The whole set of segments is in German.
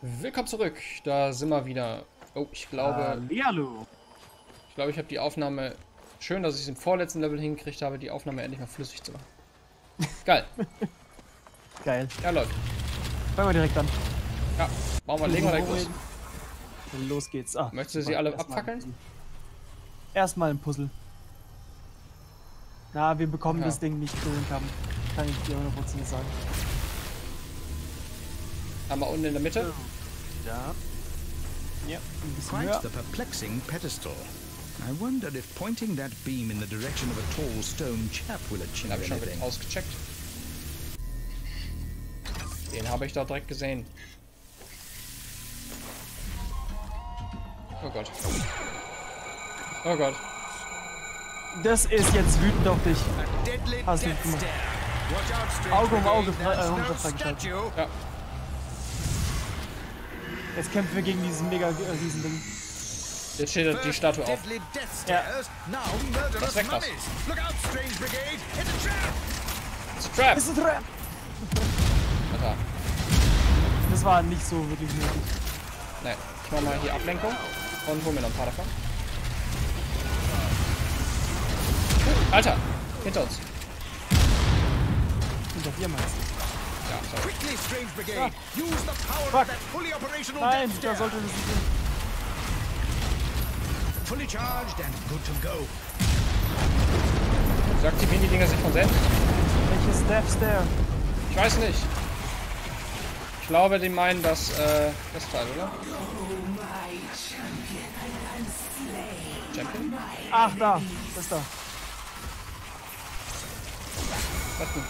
Willkommen zurück. Da sind wir wieder. Oh, ich glaube, Hallihallo. ich habe die Aufnahme. Schön, dass ich es im vorletzten Level hingekriegt habe, die Aufnahme endlich mal flüssig zu machen. Geil. Geil. Ja, läuft. Fangen wir direkt an. Ja, machen wir, legen wir direkt los. Los geht's. Ah, Möchtest du sie alle abfackeln? Erstmal ein Puzzle. Na, wir bekommen Ja. das Ding nicht so in Kampf. Kann ich dir 100% sagen. Einmal unten in der Mitte. Ja. Ja, ein bisschen Quite höher. the perplexing pedestal. I wondered if pointing that beam in the direction of a tall stone chap will Den achieve habe ich schon anything. ausgecheckt. Den habe ich doch direkt gesehen. Oh Gott. Oh Gott. Das ist jetzt wütend auf dich. Deadly Hast du death gemacht. stare. Watch out, strange Auge um Auge brigade. There's no freigeschaltet. statue. Ja, Jetzt kämpfen wir gegen diesen mega Riesending. jetzt steht die Statue auf. Deadly death stairs. Now murderous weg, das. mummies. Look out, strange brigade. It's a trap. It's a trap! Ist ein Trap! Alter. Das war nicht so wirklich nötig. Ne, ich mach mal hier Ablenkung und hol mir noch ein paar davon. Alter! Hinter uns. Hinter dir meinst du? Ja, sorry. Quickly, strange brigade. Use the power Fuck. of that fully operational Nein, death da stare. sollte das nicht hin. Fully charged and good to go. So aktivieren die Dinger sich von selbst? Welches Death Stare? Ich weiß nicht. Ich glaube, die meinen das Teil, oder? Champion? Ach, da. Das ist da. Was denn?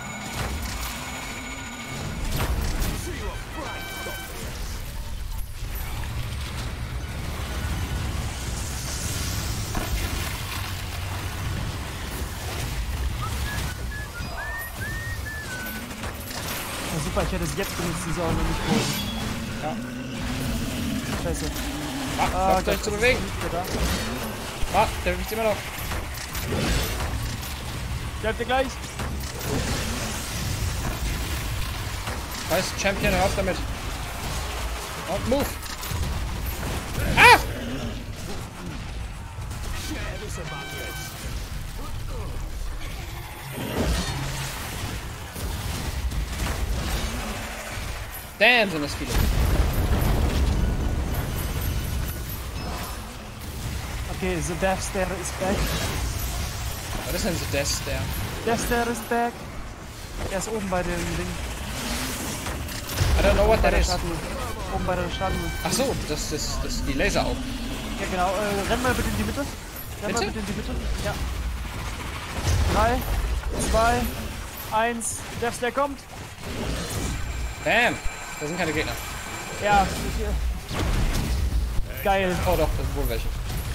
Ja, super, ich hätte es jetzt benutzen sollen und nicht vorher. Ja. Scheiße. Ah, läuft euch zu bewegen. Da. Ah, der bewegt sich immer noch. Ich helfe dir gleich. Weiß, Champion, hör auf damit. Und move. Ah! Damn, sind das viele. Okay, the Death Stare is back. Was ist denn so das, der? Death Stare is back. Er ist oben bei dem Ding. I don't know what Bei that der is. Statue. Oben bei der Statue. Ach so, das ist die Laseraugen. Ja, genau. Renn mal bitte in die Mitte. Renn mal Bitte? bitte in die Mitte. Ja. 3, 2, 1. Death Stare kommt. Bam! Da sind keine Gegner. Ja. Geil. Oh doch, das sind wohl welche.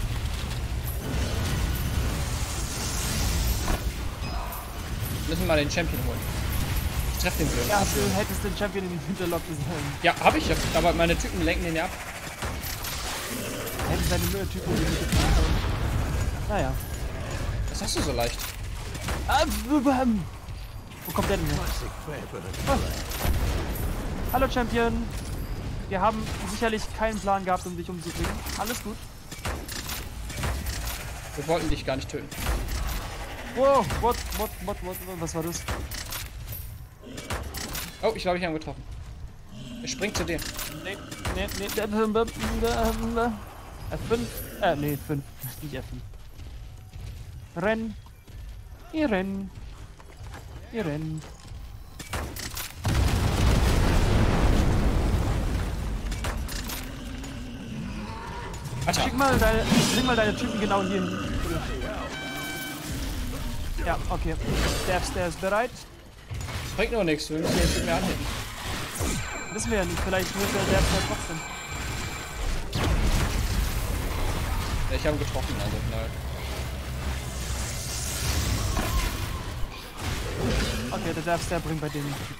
Müssen wir mal den Champion holen. Ich treff den blöd. Ja, du hättest den Champion in den Hinterlock gesehen. Ja, hab ich. Aber meine Typen lenken den ja ab. Hätte seine Typen in die Mitte ziehen sollen. Naja. Was hast du so leicht? Wo kommt der denn her? Oh. Hallo Champion. Wir haben sicherlich keinen Plan gehabt, um dich umzubringen. Alles gut. Wir wollten dich gar nicht töten. Wow, what, was war das? Oh, ich glaube, ich habe ihn getroffen. Er springt zu dir. Nee, F5. Nee, 5. Nicht F5. Renn. Ihr rennt. Ihr rennt. Alter, Bring mal deine Typen genau hier hin. Ja, okay. Der ist bereit. das bringt nur nichts. Wir müssen jetzt nicht mehr anheben. Wissen wir ja nicht. Vielleicht wird der trotzdem. Ja, ich habe ihn getroffen, also nein. Okay, der Death Stare bringt bei dem nichts.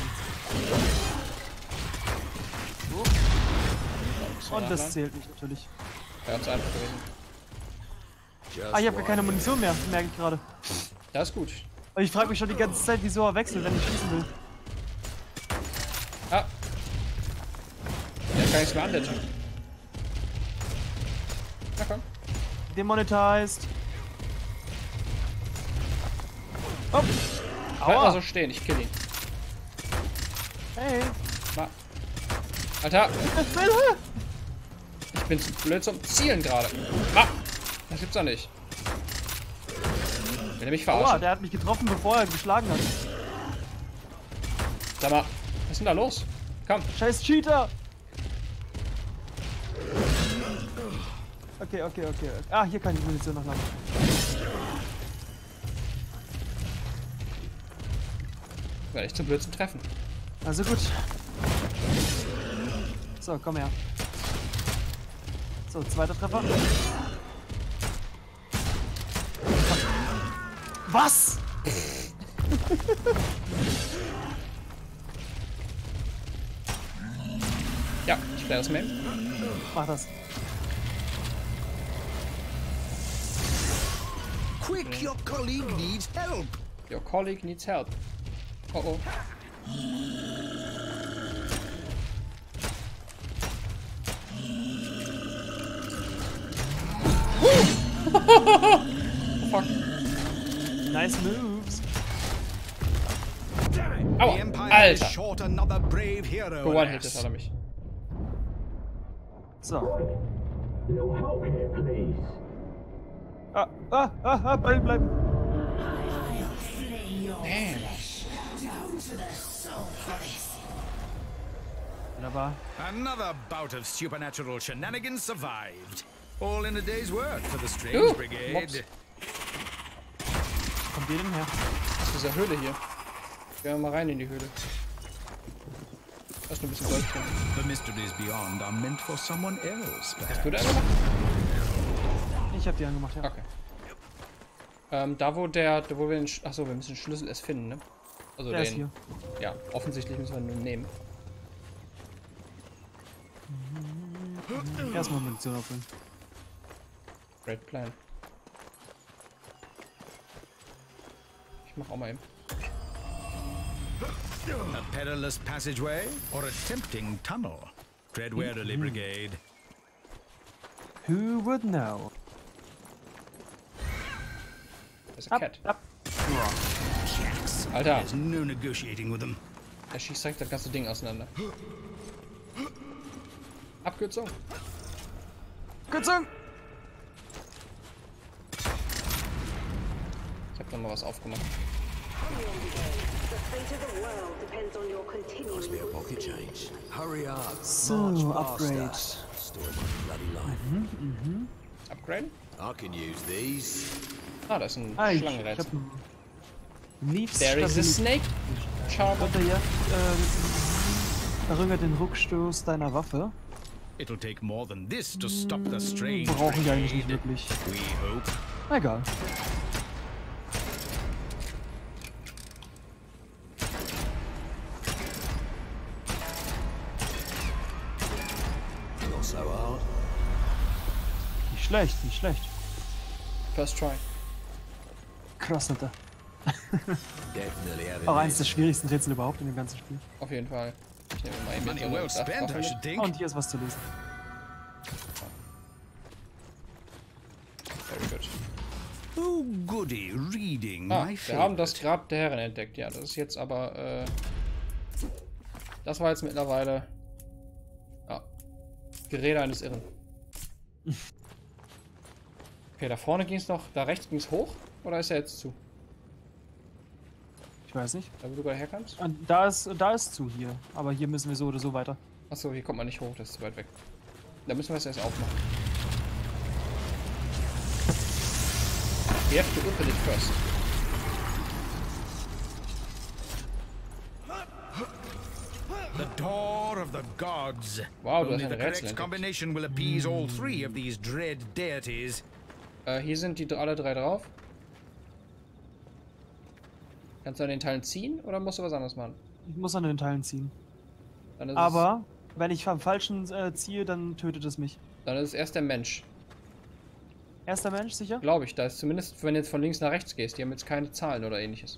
Und das zählt nicht natürlich. Ja, zu einfach gewesen. Ah, ich habe gar keine Munition mehr, merke ich gerade. Das ist gut. Und ich frage mich schon die ganze Zeit, wieso er wechselt, wenn ich schießen will. Ah. gar nichts mehr an, der Typ. Na komm. Demonetized. Oh. Bleib mal Aua. so stehen, ich kill ihn. Hey. Ma. Alter, ich bin zu blöd zum Zielen gerade. Ah, das gibt's doch nicht. Will er mich Aua, verarschen? der hat mich getroffen, bevor er geschlagen hat. Sag mal, was ist denn da los? Komm. Scheiß Cheater. Okay, okay, okay. Ah, hier kann ich Munition noch laden. War echt zu blöd zum Treffen. Also gut. So, komm her. So, zweiter Treffer. Was? Ja, ich werde das Mail. Mach das. Quick, your colleague needs help. Your colleague needs help. Oh oh. Oh fuck. Nice moves. Aua, The Empire Alter. has short another brave hero. One-hitted alas. hat er mich. So. No help here, please. Bleib, bleib. Damn. Wunderbar. Another bout of supernatural shenanigans survived. All in a day's work for the Strange Mops. Brigade. Kommt ihr denn her? Aus dieser Höhle hier. Gehen wir mal rein in die Höhle. Da ist noch ein bisschen Gold drin. The mysteries beyond are meant for someone else, perhaps. Hast du da gemacht? Ich hab die angemacht, ja. Okay. Da wo wir den... Achso, wir müssen den Schlüssel erst finden, ne? Also Der ist hier. Ja, offensichtlich müssen wir ihn nur nehmen. Erstmal Munition auffüllen. Great plan. Ich mach auch mal eben. A perilous passageway or a tempting tunnel? Tread warily, Brigade. Who would know? Das ist ein Cat. Ab. Jacks. Alter, There's no negotiating with them. er schießt direkt das ganze Ding auseinander. Abkürzung. Kürzung! Ich hab noch mal was aufgemacht. The fate of the world depends on your continuing Pocket change. Hurry up. So, Upgrade. Story of my bloody life. Upgrade? I can use these. Ah, da ist ein Ich Schlangenrätsel. hab Needs There is a snake. Charmer. Runterjagt, verringert den Rückstoß deiner Waffe. It'll take more than this to stop the Strange Brauchen wir eigentlich nicht Brigade. wirklich. We hope. Egal. Not so hard. Nicht schlecht, nicht schlecht. First try. Krass, Alter. Definitely having Auch eins this. der schwierigsten Rätsel überhaupt in dem ganzen Spiel. Auf jeden Fall. Ich nehme mal eben Money so eine well spent, Sachwaffe I mit. should think. Und hier ist was zu lesen. Very good. Oh, goody, reading Ah, my wir haben das favorite. Grab der Herren entdeckt. Ja, das ist jetzt aber, das war jetzt mittlerweile... Ja. Gerede eines Irren. Okay, da vorne ging es noch... Da rechts ging es hoch? Oder ist er jetzt zu? Ich weiß nicht. Da wo du gerade herkommst? Und da ist zu hier. Aber hier müssen wir so oder so weiter. Achso, hier kommt man nicht hoch, das ist zu weit weg. Da müssen wir es erst aufmachen. We have to open it first. The door of the gods. Wow, du Only hast the ein Rätsel correct entdeckt. combination will appease all three of these dread deities. Hier sind die alle drei drauf. Kannst du an den Teilen ziehen oder musst du was anderes machen? Ich muss an den Teilen ziehen. Dann ist Aber wenn ich am falschen ziehe, dann tötet es mich. dann ist es erst der Mensch. Erster Mensch, sicher? Glaube ich. Da ist zumindest, wenn du jetzt von links nach rechts gehst, die haben jetzt keine Zahlen oder ähnliches.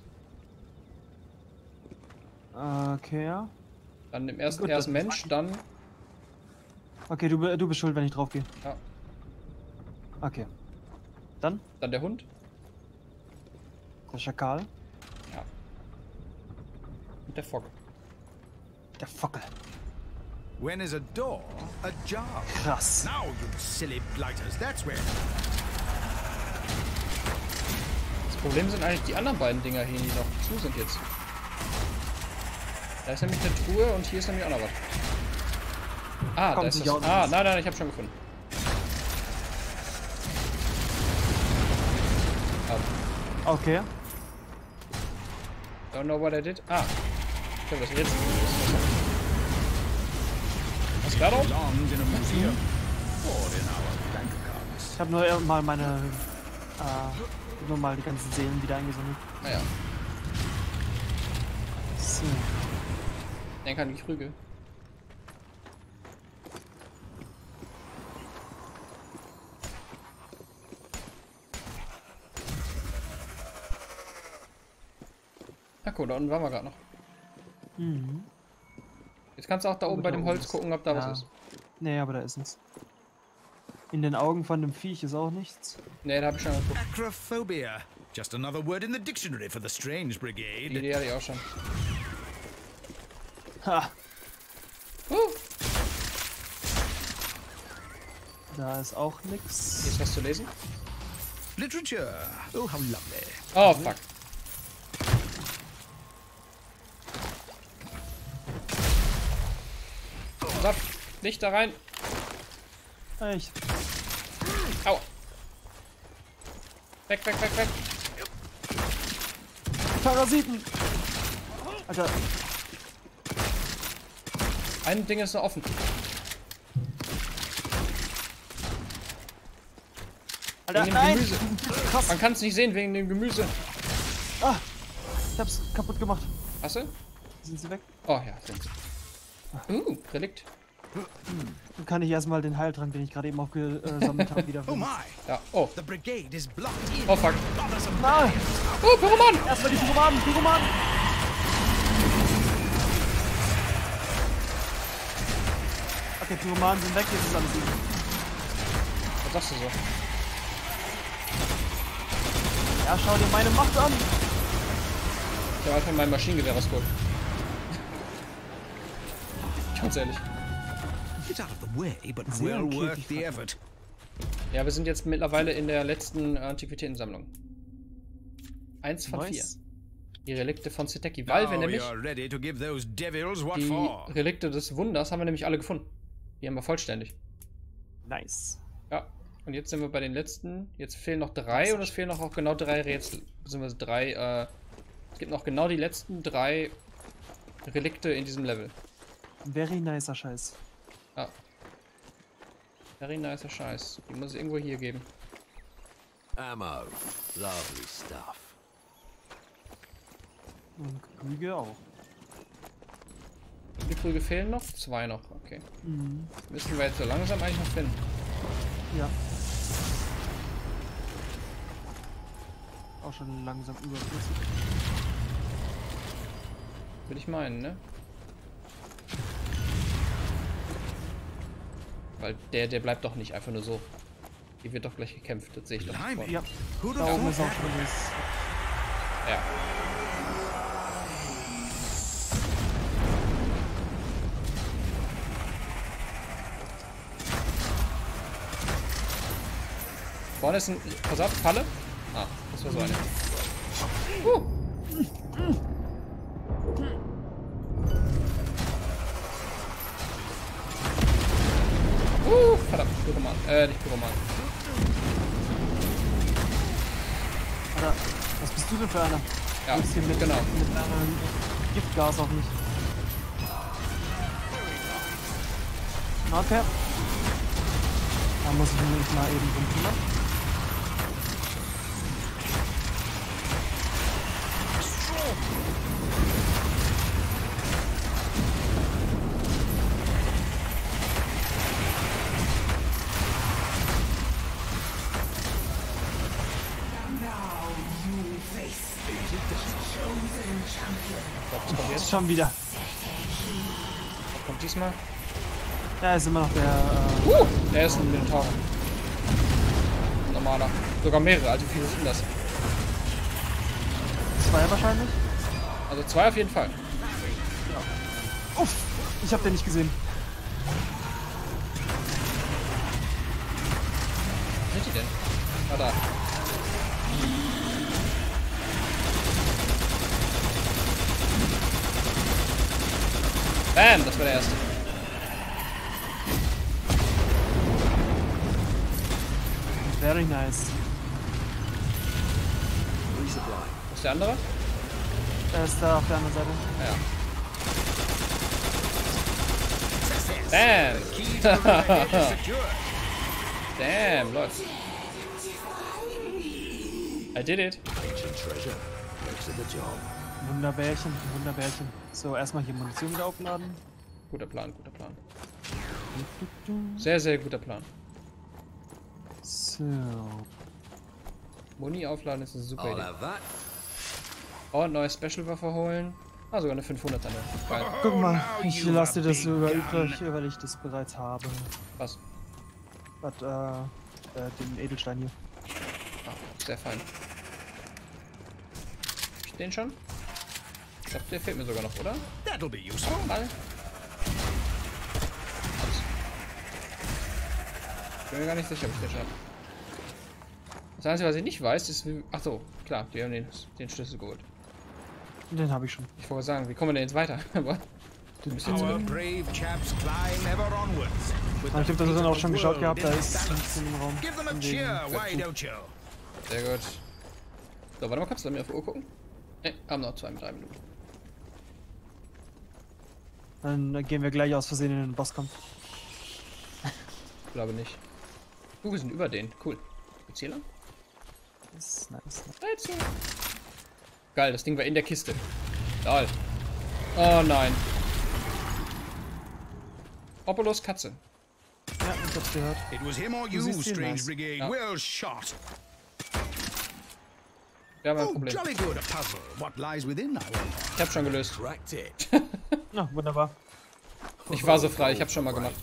Okay, ja. Dann im ersten Gut, erst das- Mensch, dann Okay, du bist schuld, wenn ich drauf gehe. Ja. Okay. Dann? Dann der Hund. Der Schakal. Ja. Und der Fogg. Der Fockel. When is a door ajar? Krass. Now, you silly blighters, that's where... Das Problem sind eigentlich die anderen beiden Dinger hier, die noch zu sind jetzt. Da ist nämlich eine Truhe und hier ist nämlich auch noch was. Ah, Kommt da ist nicht das. aus. Ah, nein, ich habe schon gefunden. Okay. Don't know what I did. Ah. Ich glaube, das jetzt. Was war da? Belongs in a museum or in our bank accounts. Ich habe nur mal meine... nur mal die ganzen Seelen wieder eingesammelt. Naja. So. Denk an die Krüge. Na cool, da unten waren wir gerade noch. Mhm. Jetzt kannst du auch da oben bei dem Holz gucken, ob da Ja. was ist. Nee, aber da ist nichts. In den Augen von dem Viech ist auch nichts. Ne, da hab ich schon geguckt. Acrophobia. Just another word in the dictionary for the Strange Brigade. Die hatte ich auch schon. Ha! Huh, Da ist auch hier nix. ist was zu lesen. Literature. Oh, how lovely. Oh, fuck. So, nicht da rein. Echt. Au. Weg. Parasiten! Alter, Ein Ding ist noch offen. Alter, Wegen dem nein! Gemüse. Krass! Man kann es nicht sehen wegen dem Gemüse. Ah! Ich hab's kaputt gemacht. Hast du? Sind sie weg? Oh ja, sind sie. Relikt. Dann kann ich erstmal den Heiltrank, den ich gerade eben aufgesammelt habe, wieder Oh finden. my. Ja, oh. The brigade is blocked in. Oh fuck. Bothersome. Nein! Oh, Pyroman! Erstmal die Pyromanen! Pyromanen! Okay, Pyromanen sind weg, jetzt ist alles easy. Was sagst du so? Ja, schau dir meine Macht an! Ich habe einfach mein Maschinengewehr rausgeholt. Ganz ehrlich. It's out of the way, but Sehr well käfig, worth the fucker. effort. Ja, wir sind jetzt mittlerweile in der letzten Antiquitätensammlung. 1 von 4. Nice. Die Relikte von Seteki. Weil wir Now nämlich you're ready to give those devils what die for. Relikte des Wunders haben wir nämlich alle gefunden. Die haben wir vollständig. Nice. Ja. Und jetzt sind wir bei den letzten. Jetzt fehlen noch 3 und es fehlen noch auch genau 3 Rätsel. Beziehungsweise 3, es gibt noch genau die letzten 3 Relikte in diesem Level. Very nicer Scheiß. Ja. Very nicer Scheiß. Die muss es irgendwo hier geben. Ammo. Lovely stuff. Und Krüge auch. Wie viele Krüge fehlen noch? 2 noch. Okay. Mhm. Müssen wir jetzt so langsam eigentlich noch finden. Ja. Auch schon langsam überflüssig. Würde ich meinen, ne? Weil der bleibt doch nicht einfach nur so. Hier wird doch gleich gekämpft, das sehe ich doch Blimey. sofort. Ja, Who'd da have oben ist thought auch schon das. Ja. Vorne ist ein... Pass auf, Falle. Ah, das war so eine. Verdammt, Pyroman. Nicht Pyroman. Alter, was bist du denn für einer? Ja, Du bist hier mit, genau. mit einem Giftgas auf mich. Okay. Da muss ich mich mal eben drum kümmern. Was kommt jetzt? Schon wieder. Was kommt diesmal? Ja, ist immer noch der. Der ist ein Minotaur. Normaler. Sogar mehrere, also wie viele sind das? 2 wahrscheinlich. Also 2 auf jeden Fall. Uff, ich hab den nicht gesehen. Wo sind die denn? Ah, da. Bam, das war der erste. Very nice. Resupply. Wo ist der andere? Er ist da auf der anderen Seite. Ja. Bam! Damn, läuft. I did it. Ancient treasure. Makes it the job. Wunderbärchen, Wunderbärchen. So, erstmal hier Munition wieder aufladen. Guter Plan, guter Plan. Sehr, sehr guter Plan. So. Muni aufladen ist eine super I'll Idee. have that. Und neue Special-Waffe holen. Ah, sogar eine 500er. Geil. Guck mal, ich lasse dir das übrig, weil ich das bereits habe. Was? Was, den Edelstein hier. Ah, sehr fein. Hab ich den schon? Ich glaube, der fehlt mir sogar noch, oder? That'll be useful. Mal. Alles. Ich bin mir gar nicht sicher, ob ich den schon habe. Das Einzige, was ich nicht weiß, ist wie... Ach so, klar, die haben den Schlüssel geholt. Den habe ich schon. Ich wollte sagen, wie kommen wir denn jetzt weiter? Aber du bist jetzt Our brave chaps climb ever onwards. With Aber ich habe the das dann auch fate schon of the geschaut gehabt, da world in ist their nichts im Raum. Give them a Von wegen cheer, why Verzug. don't you? sehr gut. So, warte mal kurz, lass mich auf die Uhr gucken. Ne, haben noch 2 mit 3 Minuten. Dann gehen wir gleich aus Versehen in den Bosskampf. Ich glaube nicht. Wir sind über den. Cool. Geht's hier lang? Das ist nice. Jetzt. Geil, das Ding war in der Kiste. Toll. Oh nein. Opolos Katze. Ja, ich hab's gehört. It was him or Du you, siehst ihn, strange nice. brigade. Ja. Well shot. Wir haben ein Oh, Problem. jolly good, a puzzle. What lies within, I wonder. Ich hab schon gelöst. Cracked it. Na, wunderbar. Ich war so frei, ich hab schon mal gemacht.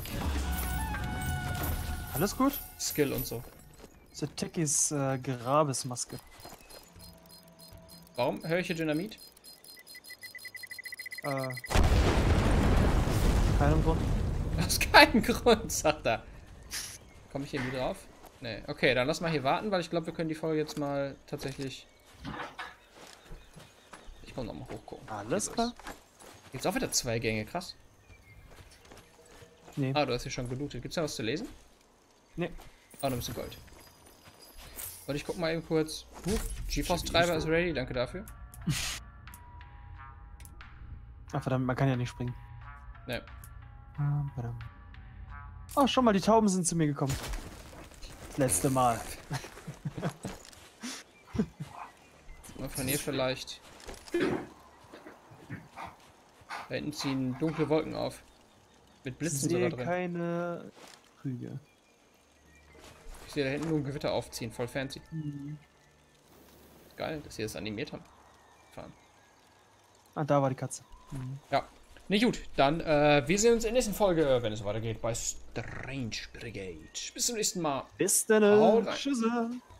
Alles gut? Skill und so. The Techies Grabesmaske. Warum höre ich hier Dynamit? Keinem Grund. Aus keinem Grund, sagt er. Komme ich hier nie drauf? Nee. Okay, dann lass mal hier warten, weil ich glaube, wir können die Folge jetzt mal tatsächlich... Ich komme nochmal hochgucken. Alles klar? Jetzt auch wieder 2 Gänge, krass. Nee. Ah, du hast hier schon gelootet. Gibt's da was zu lesen? Nee. Ah, noch ein bisschen Gold. Und ich guck mal eben kurz. GeForce-Treiber ist ready, danke dafür. Ach verdammt, man kann ja nicht springen. Ne. Oh, schon mal, die Tauben sind zu mir gekommen. Das letzte Mal. Mal von hier vielleicht. Da hinten ziehen dunkle Wolken auf. Mit Ich Blitzen sogar sehe drin. keine Krüge. Ich sehe da hinten nur ein Gewitter aufziehen, voll fancy. Geil, dass sie das animiert haben. Fahren. Ah, da war die Katze. Ja. Ne, gut, dann wir sehen uns in der nächsten Folge, wenn es weitergeht, bei Strange Brigade. Bis zum nächsten Mal. Bis dann. Haut rein. Tschüss.